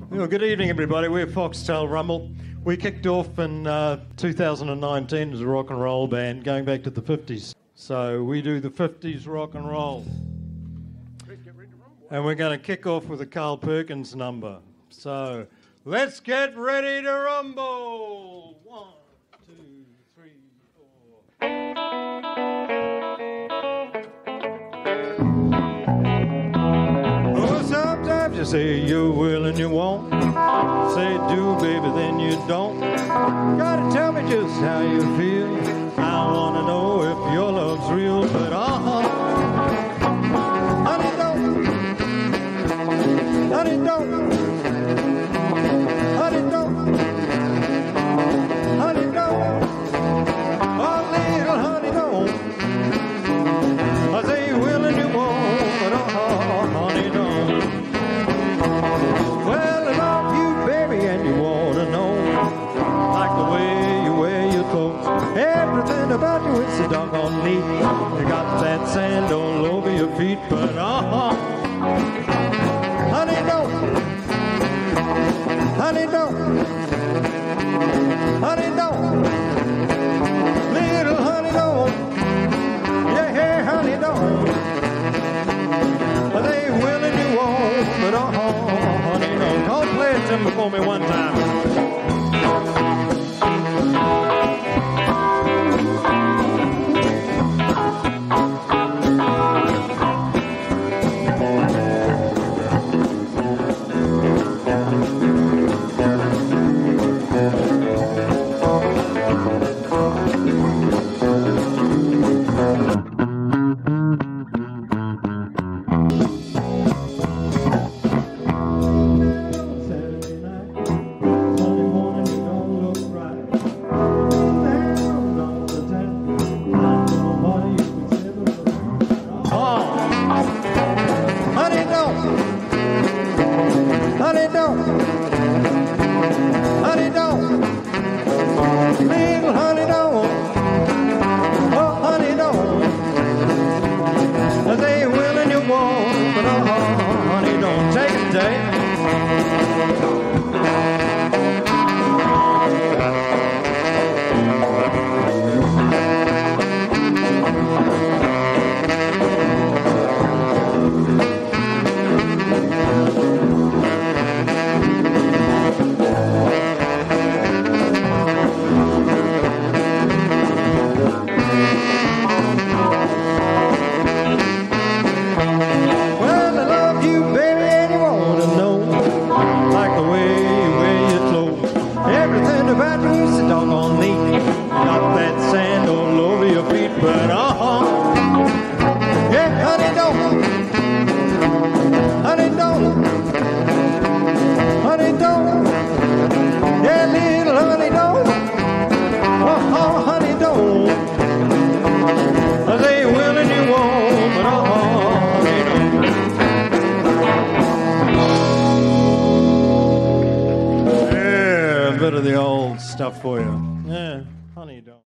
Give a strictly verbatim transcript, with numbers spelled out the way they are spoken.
Well, good evening, everybody. We're Foxtail Rumble. We kicked off in uh, two thousand nineteen as a rock and roll band, going back to the fifties. So we do the fifties rock and roll. And we're going to kick off with a Carl Perkins number. So let's get ready to rumble. One, two, three, four. Oh, sometimes you say you will and you won't. Say do, baby, then you don't. Gotta tell me just how you feel. I wanna know if your love's real, but uh-huh. Honey, don't. Honey, don't. Honey, don't. Honey, don't. Oh, little honey, don't. I say you will and you won't, but uh-huh, honey, don't. Well, I love you, baby, and you want to know, like the way you wear your clothes. Everything about you is so doggone neat. You got that sand all over your feet, but uh-huh. Honey, don't. Honey, don't. Honey, don't. Little honey, don't. Yeah, yeah, honey, don't. They will and you won't, but uh-huh, honey, don't. Don't play it to me for me one time. Honey, don't. Honey, don't. Little honey, don't. Oh, honey, don't. They will and you won't, but oh, honey, don't. Take it, Dave. About you, so doggone neat. Got that sand all over your feet, but uh-huh. Yeah, honey, don't. Honey, don't. Honey, don't. Yeah, little honey, don't. Uh-huh, honey, don't. They will and you won't, but uh-huh, honey, don't. Yeah, a bit of the old stuff for you. Yeah, honey, don't.